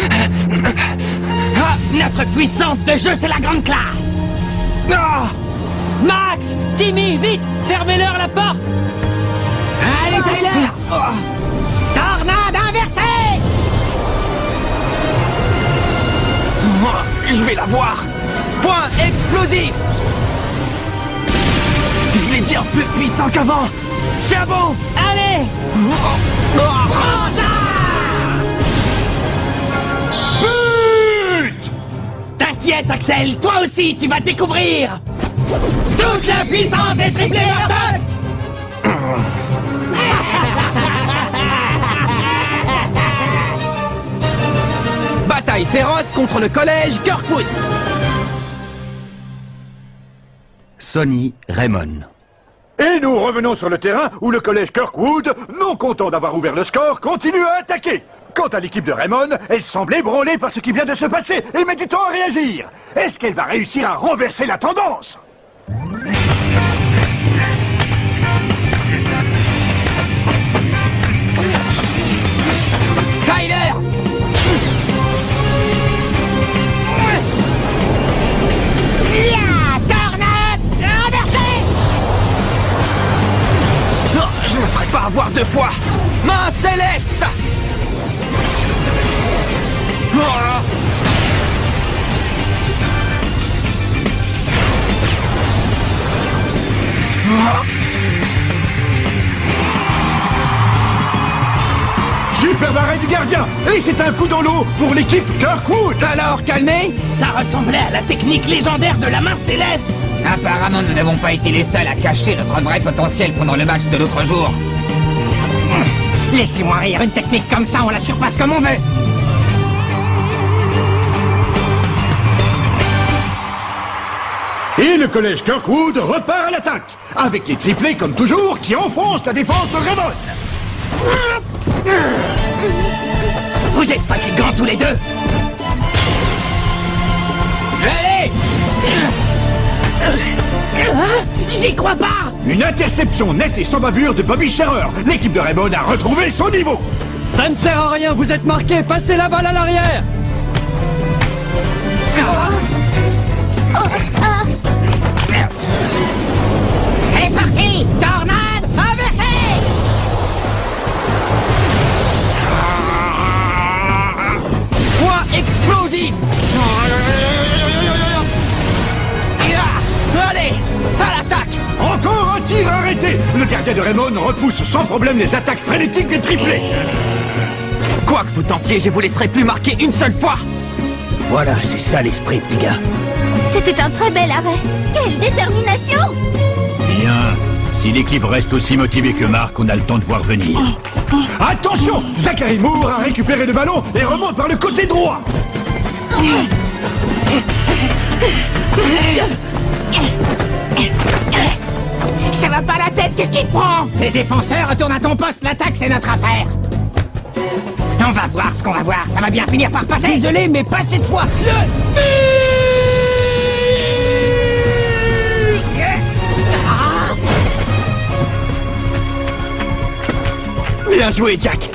Notre puissance de jeu, c'est la grande classe. Max! Timmy, vite! Fermez-leur la porte! Allez, Tyler! Tornade inversée! Je vais l'avoir! Point explosif! Il est bien plus puissant qu'avant! Tiens bon! Allez! Prends ça! But! T'inquiète, Axel, toi aussi, tu vas découvrir toute la puissance des triplés Murdoch! Bataille féroce contre le collège Kirkwood! Sonny Raymond. Et nous revenons sur le terrain où le collège Kirkwood, non content d'avoir ouvert le score, continue à attaquer. Quant à l'équipe de Raymond, elle semble ébranlée par ce qui vient de se passer et met du temps à réagir. Est-ce qu'elle va réussir à renverser la tendance? Tyler! Tornade inversée! Je me ferai pas avoir deux fois! Main céleste! Super barré du gardien! Et c'est un coup dans l'eau pour l'équipe Kirkwood! Alors, calmez! Ça ressemblait à la technique légendaire de la main céleste! Apparemment, nous n'avons pas été les seuls à cacher notre vrai potentiel pendant le match de l'autre jour. Laissez-moi rire, une technique comme ça, on la surpasse comme on veut! Et le collège Kirkwood repart à l'attaque, avec les triplés comme toujours qui enfoncent la défense de Raymond. Vous êtes fatigants tous les deux! Allez! J'y crois pas! Une interception nette et sans bavure de Bobby Scherer. L'équipe de Raymond a retrouvé son niveau. Ça ne sert à rien, vous êtes marqués, passez la balle à l'arrière! C'est parti! Tornade inversée! Point explosif! Allez, à l'attaque! Encore un tir arrêté. Le gardien de Raymond repousse sans problème les attaques frénétiques des triplés. Quoi que vous tentiez, je vous laisserai plus marquer une seule fois! Voilà, c'est ça l'esprit, petit gars. C'était un très bel arrêt. Quelle détermination! Bien. Si l'équipe reste aussi motivée que Marc, on a le temps de voir venir. Attention, Zachary Moore a récupéré le ballon et remonte par le côté droit. Ça va pas la tête, qu'est-ce qui te prend? Tes défenseurs, retourne à ton poste, l'attaque c'est notre affaire. On va voir ce qu'on va voir, ça va bien finir par passer. Désolé, mais pas cette fois! Bien joué, Jack!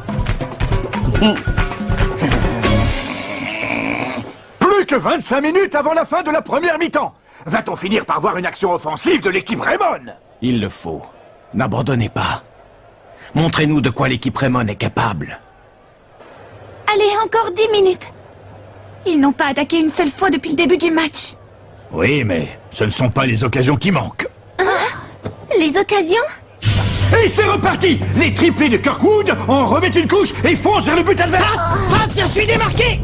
Plus que 25 minutes avant la fin de la première mi-temps. Va-t-on finir par voir une action offensive de l'équipe Raymond? Il le faut. N'abandonnez pas. Montrez-nous de quoi l'équipe Raymond est capable. Allez, encore 10 minutes. Ils n'ont pas attaqué une seule fois depuis le début du match. Oui, mais ce ne sont pas les occasions qui manquent. Les occasions? Et c'est reparti. Les triplés de Kirkwood en remettent une couche et foncent vers le but adverse. Passe, je suis démarqué!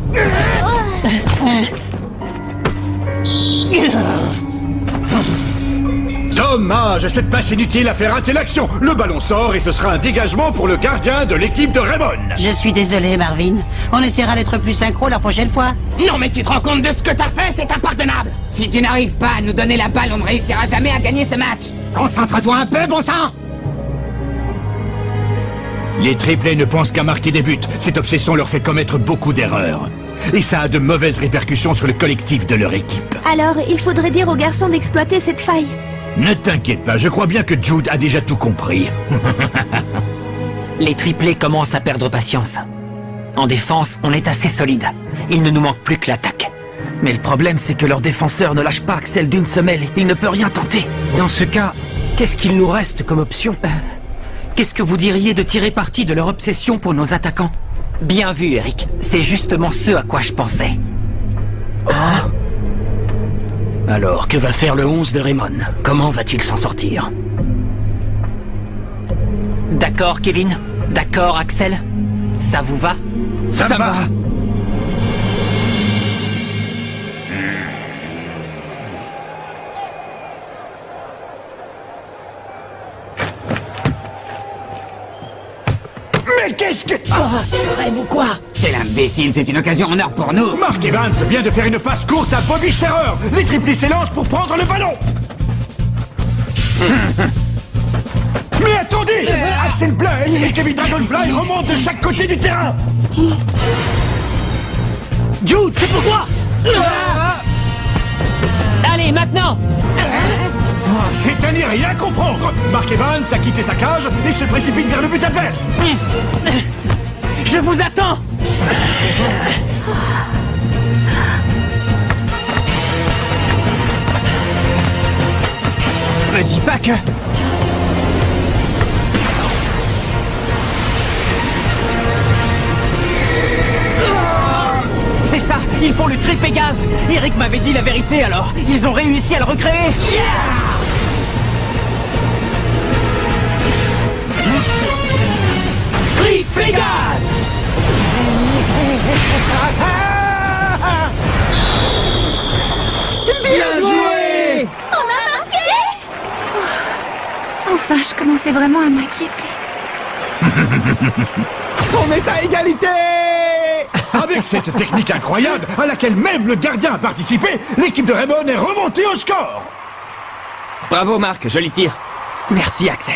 Dommage, cette passe inutile a fait rater l'action. Le ballon sort et ce sera un dégagement pour le gardien de l'équipe de Raymond. Je suis désolé, Marvin. On essaiera d'être plus synchro la prochaine fois. Non mais tu te rends compte de ce que t'as fait, c'est impardonnable! Si tu n'arrives pas à nous donner la balle, on ne réussira jamais à gagner ce match. Concentre-toi un peu, bon sang! Les triplés ne pensent qu'à marquer des buts. Cette obsession leur fait commettre beaucoup d'erreurs. Et ça a de mauvaises répercussions sur le collectif de leur équipe. Alors, il faudrait dire aux garçons d'exploiter cette faille. Ne t'inquiète pas, je crois bien que Jude a déjà tout compris. Les triplés commencent à perdre patience. En défense, on est assez solide. Il ne nous manque plus que l'attaque. Mais le problème, c'est que leur défenseur ne lâche pas Axel d'une semelle. Il ne peut rien tenter. Dans ce cas, qu'est-ce qu'il nous reste comme option? Qu'est-ce que vous diriez de tirer parti de leur obsession pour nos attaquants? Bien vu, Eric. C'est justement ce à quoi je pensais. Ah. Alors, que va faire le 11 de Raymond? Comment va-t-il s'en sortir? D'accord, Kevin? D'accord, Axel? Ça vous va? Ça me va. Mais qu'est-ce que... Ferez-vous quoi? Quel imbécile, c'est une occasion en or pour nous. Mark Evans vient de faire une passe courte à Bobby Scherer. Les Triplés s'élancent pour prendre le ballon. Mais attendez, Axel Blaise et Kevin Dragonfly remontent de chaque côté du terrain. Jude, c'est pour toi! Allez, maintenant! C'est à n'y rien comprendre. Mark Evans a quitté sa cage et se précipite vers le but adverse. Je vous attends! Me dis pas que... C'est ça, ils font le triple gaz. Eric m'avait dit la vérité alors. Ils ont réussi à le recréer. Triple gaz. Bien joué! On a marqué! Enfin, je commençais vraiment à m'inquiéter. On est à égalité! Avec cette technique incroyable, à laquelle même le gardien a participé, l'équipe de Raymond est remontée au score! Bravo Marc, joli tir. Merci Axel.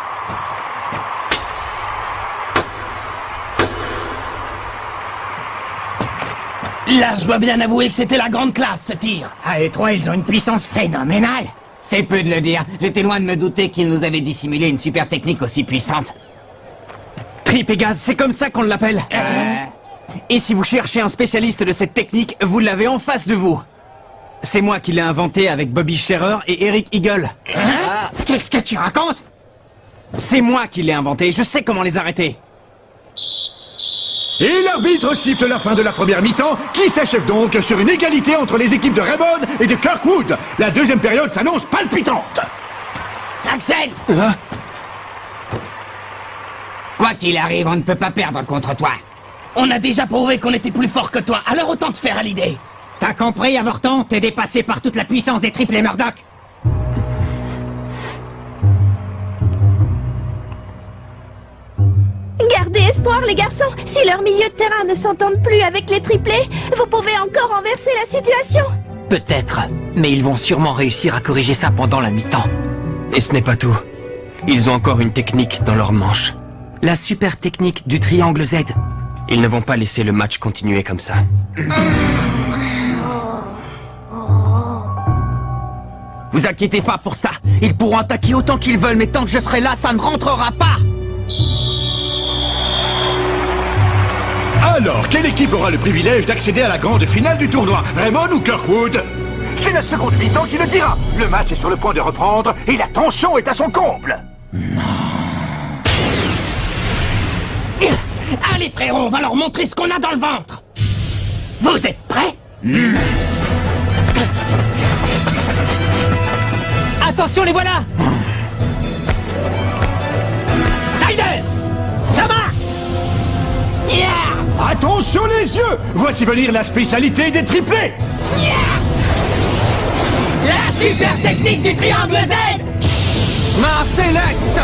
Là, je dois bien avouer que c'était la grande classe, ce tir. Ah, les trois, ils ont une puissance phénoménale. C'est peu de le dire. J'étais loin de me douter qu'ils nous avaient dissimulé une super technique aussi puissante. Triple gaz, c'est comme ça qu'on l'appelle. Et si vous cherchez un spécialiste de cette technique, vous l'avez en face de vous. C'est moi qui l'ai inventé avec Bobby Scherer et Eric Eagle. Hein? Qu'est-ce que tu racontes? C'est moi qui l'ai inventé, je sais comment les arrêter. Et l'arbitre siffle la fin de la première mi-temps, qui s'achève donc sur une égalité entre les équipes de Raymond et de Kirkwood. La deuxième période s'annonce palpitante. Axel! Quoi qu'il arrive, on ne peut pas perdre contre toi. On a déjà prouvé qu'on était plus fort que toi, alors autant te faire à l'idée. T'as compris, avorton? T'es dépassé par toute la puissance des triplés Murdoch. Gardez espoir, les garçons. Si leur milieu de terrain ne s'entendent plus avec les triplés, vous pouvez encore renverser la situation. Peut-être, mais ils vont sûrement réussir à corriger ça pendant la mi-temps. Et ce n'est pas tout. Ils ont encore une technique dans leur manche. La super technique du triangle Z. Ils ne vont pas laisser le match continuer comme ça. Vous inquiétez pas pour ça. Ils pourront attaquer autant qu'ils veulent, mais tant que je serai là, ça ne rentrera pas. Alors, quelle équipe aura le privilège d'accéder à la grande finale du tournoi? Raymond ou Kirkwood? C'est la seconde mi-temps qui le dira. Le match est sur le point de reprendre et la tension est à son comble. Allez frérot, on va leur montrer ce qu'on a dans le ventre. Vous êtes prêts? Attention, les voilà. Tyler! Thomas! Attention les yeux! Voici venir la spécialité des triplés! La super technique du triangle Z! Main céleste.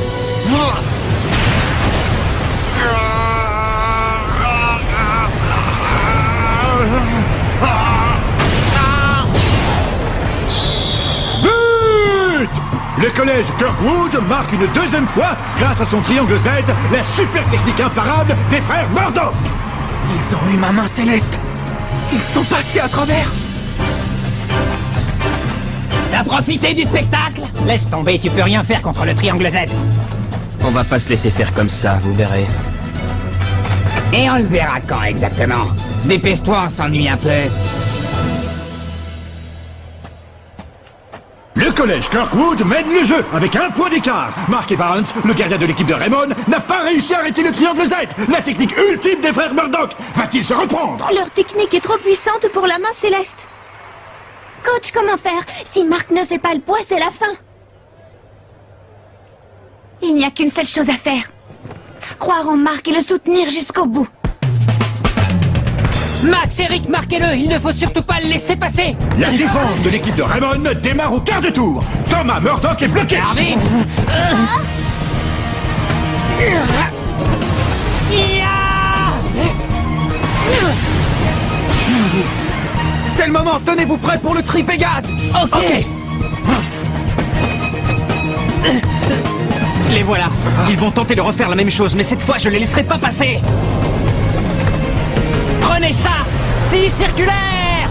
But! Le collège Kirkwood marque une deuxième fois, grâce à son triangle Z, la super technique imparable des frères Murdoch! Ils ont eu ma main céleste. Ils sont passés à travers. T'as profité du spectacle? Laisse tomber, tu peux rien faire contre le triangle Z. On va pas se laisser faire comme ça, vous verrez. Et on le verra quand exactement? Dépêche-toi, on s'ennuie un peu. Le collège Kirkwood mène le jeu avec 1 point d'écart. Mark Evans, le gardien de l'équipe de Raymond, n'a pas réussi à arrêter le triangle Z, la technique ultime des frères Murdoch. Va-t-il se reprendre? Leur technique est trop puissante pour la main céleste. Coach, comment faire? Si Mark ne fait pas le poids, c'est la fin. Il n'y a qu'une seule chose à faire. Croire en Mark et le soutenir jusqu'au bout. Max, Eric, marquez-le. Il ne faut surtout pas le laisser passer. La défense de l'équipe de Raymond démarre au quart de tour. Thomas Murdoch est bloqué. Arrive. C'est le moment, tenez-vous prêts pour le tri Pégase. Ok. Les voilà. Ils vont tenter de refaire la même chose, mais cette fois, je les laisserai pas passer. Prenez ça! Scie circulaire!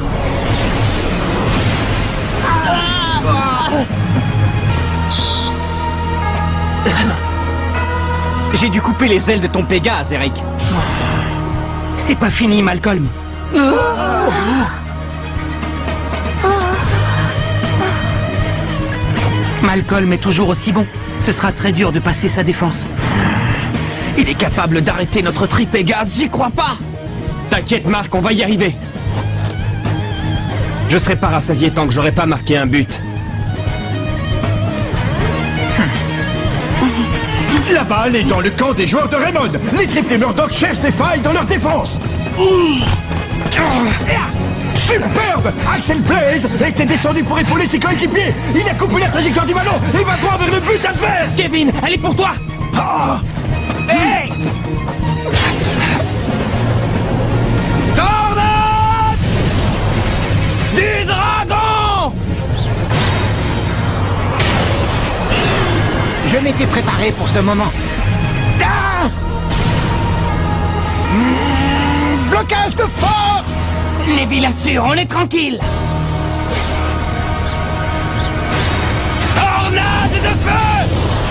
J'ai dû couper les ailes de ton Pégase, Eric. C'est pas fini, Malcolm. Malcolm est toujours aussi bon. Ce sera très dur de passer sa défense. Il est capable d'arrêter notre tri Pégase, j'y crois pas. T'inquiète, Marc, on va y arriver. Je serai pas rassasié tant que j'aurai pas marqué un but. La balle est dans le camp des joueurs de Raymond. Les triplés Murdoch cherchent des failles dans leur défense. Superbe! Axel Blaze était descendu pour épauler ses coéquipiers. Il a coupé la trajectoire du ballon et va droit vers le but adverse. Kevin, elle est pour toi. Hey! Tornade du dragon! Je m'étais préparé pour ce moment. Ah! Blocage de force! Les villes assurent, on est tranquille. Tornade de feu!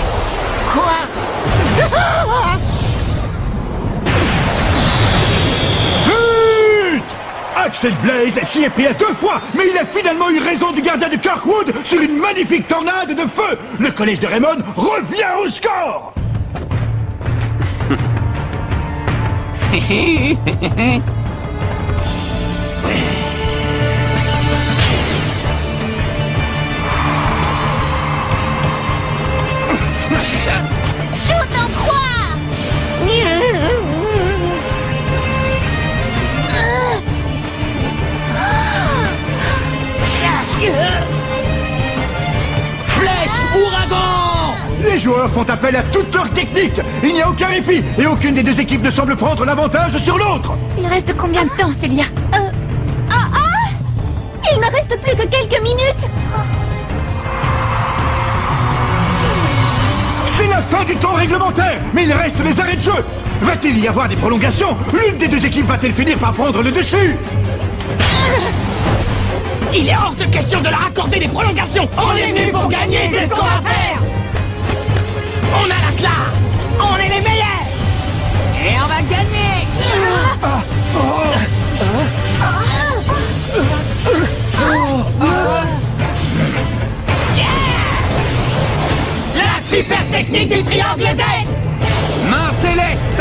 But! Axel Blaze s'y est pris à 2 fois, mais il a finalement eu raison du gardien de Kirkwood sur une magnifique tornade de feu. Le collège de Raymond revient au score. Shoot en croix! Flèche, ouragan! Les joueurs font appel à toute leur technique. Il n'y a aucun répit et aucune des 2 équipes ne semble prendre l'avantage sur l'autre. Il reste combien de temps, Célia? Il ne reste plus que quelques minutes. C'est la fin du temps réglementaire, mais il reste les arrêts de jeu. Va-t-il y avoir des prolongations? L'une des 2 équipes va-t-elle finir par prendre le dessus? Il est hors de question de leur accorder des prolongations. On est venus pour gagner, c'est ce qu'on va faire. On a la classe. On est les meilleurs. Et on va gagner. La super technique du triangle Z. Main céleste!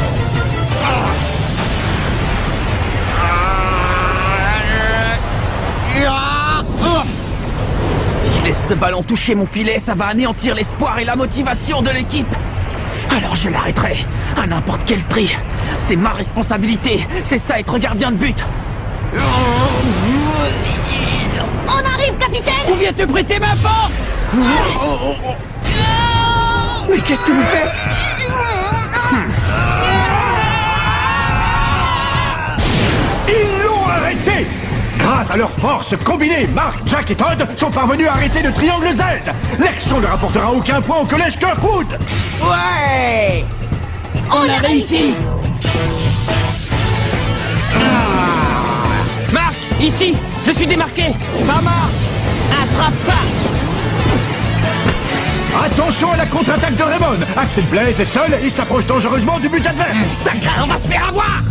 Si je laisse ce ballon toucher mon filet, ça va anéantir l'espoir et la motivation de l'équipe. Alors je l'arrêterai, à n'importe quel prix. C'est ma responsabilité, c'est ça être gardien de but. On arrive, capitaine! On vient te prêter ma porte. Mais qu'est-ce que vous faites? Ils l'ont arrêté! Grâce à leur force combinée, Mark, Jack et Todd sont parvenus à arrêter le triangle Z. L'action ne rapportera aucun point au collège Kirkwood. Ouais. On a réussi. Marc, ici, je suis démarqué. Ça marche! Attrape ça. Attention à la contre-attaque de Raymond. Axel Blaze est seul et s'approche dangereusement du but adverse. Ça craint, on va se faire avoir.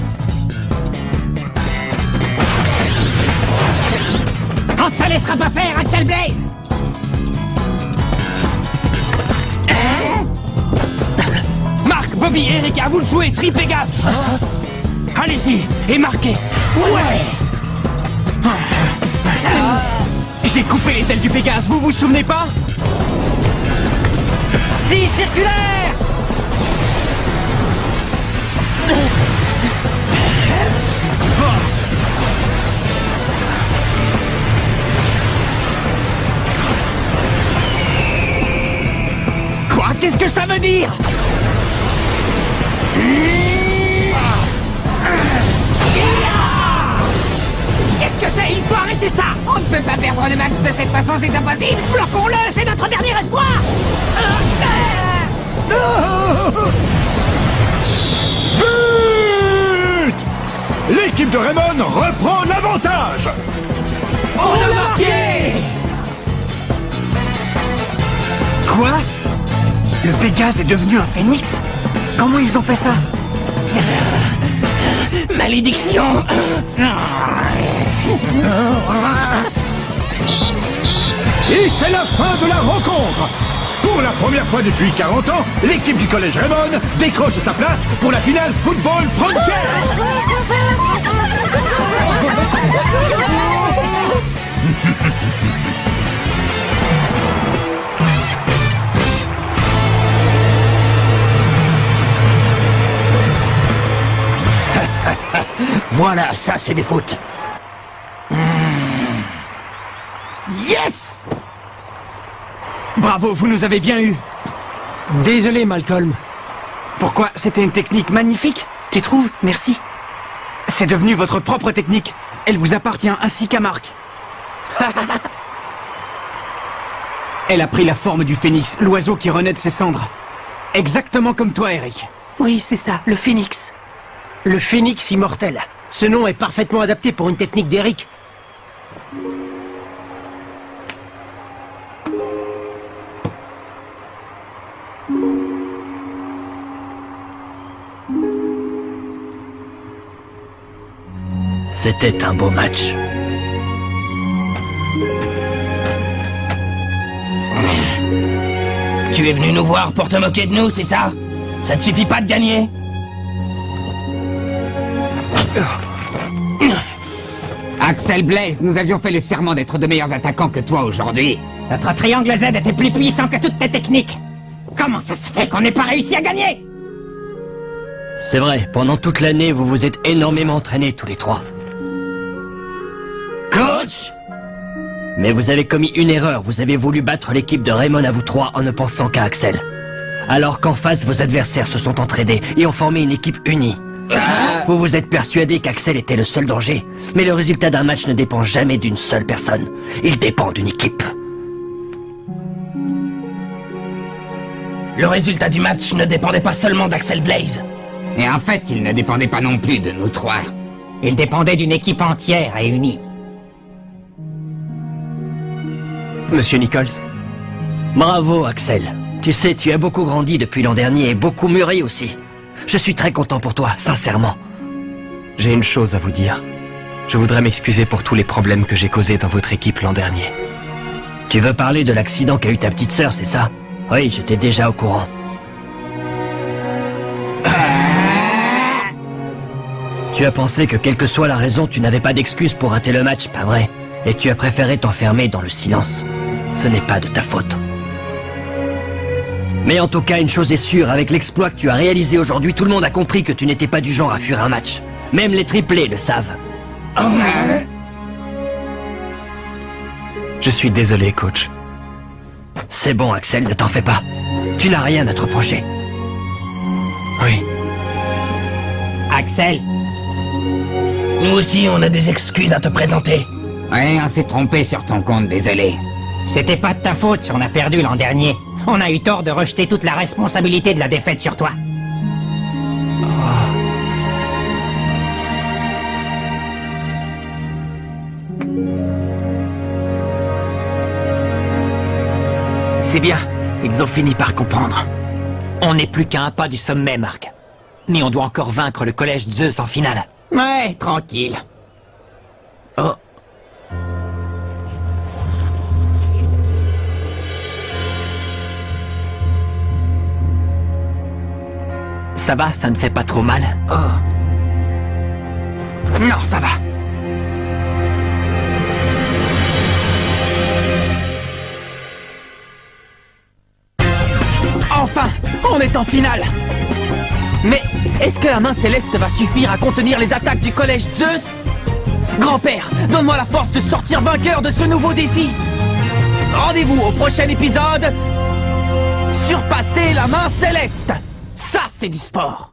On te laissera pas faire, Axel Blaze. Marc, Bobby, Eric, à vous de jouer, triple gaffe. Allez-y, et marquez. Ouais. J'ai coupé les ailes du Pégase, vous vous souvenez pas? Si, circulaire. Quoi? Qu'est-ce que ça veut dire? Qu'est-ce que c'est? Il faut arrêter ça. On ne peut pas perdre le match de cette façon, c'est impossible. Bloquons-le, c'est notre dernier espoir. But! L'équipe de Raymond reprend l'avantage. On a marqué! Quoi? Le Pégase est devenu un phénix? Comment ils ont fait ça? Malédiction. Et c'est la fin de la rencontre. Pour la première fois depuis 40 ans, l'équipe du Collège Raymond décroche sa place pour la finale Football Frontier. Voilà, ça c'est des foot. Yes. Bravo, vous nous avez bien eu. Désolé, Malcolm. Pourquoi? C'était une technique magnifique, tu trouves? Merci. C'est devenu votre propre technique. Elle vous appartient ainsi qu'à Marc. Elle a pris la forme du phénix, l'oiseau qui renaît de ses cendres. Exactement comme toi, Eric. Oui, c'est ça, le phénix. Le phénix immortel. Ce nom est parfaitement adapté pour une technique d'Eric. C'était un beau match. Tu es venu nous voir pour te moquer de nous, c'est ça? Ça te suffit pas de gagner? Axel Blaze, nous avions fait le serment d'être de meilleurs attaquants que toi aujourd'hui. Notre triangle Z était plus puissant que toutes tes techniques. Comment ça se fait qu'on n'ait pas réussi à gagner? C'est vrai, pendant toute l'année, vous vous êtes énormément entraînés tous les trois. Coach? Mais vous avez commis une erreur, vous avez voulu battre l'équipe de Raymond à vous trois en ne pensant qu'à Axel. Alors qu'en face, vos adversaires se sont entraînés et ont formé une équipe unie. Vous vous êtes persuadé qu'Axel était le seul danger, mais le résultat d'un match ne dépend jamais d'une seule personne. Il dépend d'une équipe. Le résultat du match ne dépendait pas seulement d'Axel Blaze. Et en fait, il ne dépendait pas non plus de nous trois. Il dépendait d'une équipe entière et unie. Monsieur Nichols? Bravo, Axel. Tu sais, tu as beaucoup grandi depuis l'an dernier et beaucoup mûri aussi. Je suis très content pour toi, sincèrement. J'ai une chose à vous dire. Je voudrais m'excuser pour tous les problèmes que j'ai causés dans votre équipe l'an dernier. Tu veux parler de l'accident qu'a eu ta petite sœur, c'est ça? Oui, j'étais déjà au courant. Tu as pensé que quelle que soit la raison, tu n'avais pas d'excuse pour rater le match, pas vrai? Et tu as préféré t'enfermer dans le silence. Ce n'est pas de ta faute. Mais en tout cas, une chose est sûre, avec l'exploit que tu as réalisé aujourd'hui, tout le monde a compris que tu n'étais pas du genre à fuir un match. Même les triplés le savent. Je suis désolé, coach. C'est bon, Axel, ne t'en fais pas. Tu n'as rien à te reprocher. Oui. Axel? Nous aussi, on a des excuses à te présenter. Ouais, on s'est trompé sur ton compte, désolé. C'était pas de ta faute si on a perdu l'an dernier. On a eu tort de rejeter toute la responsabilité de la défaite sur toi. C'est bien. Ils ont fini par comprendre. On n'est plus qu'à un pas du sommet, Marc. Mais on doit encore vaincre le collège Zeus en finale. Ouais, tranquille. Oh. Ça va, ça ne fait pas trop mal? Oh. Non, ça va. Enfin, on est en finale. Mais est-ce que la main céleste va suffire à contenir les attaques du collège Zeus? Grand-père, donne-moi la force de sortir vainqueur de ce nouveau défi. Rendez-vous au prochain épisode. Surpasser la main céleste. Ça, c'est du sport.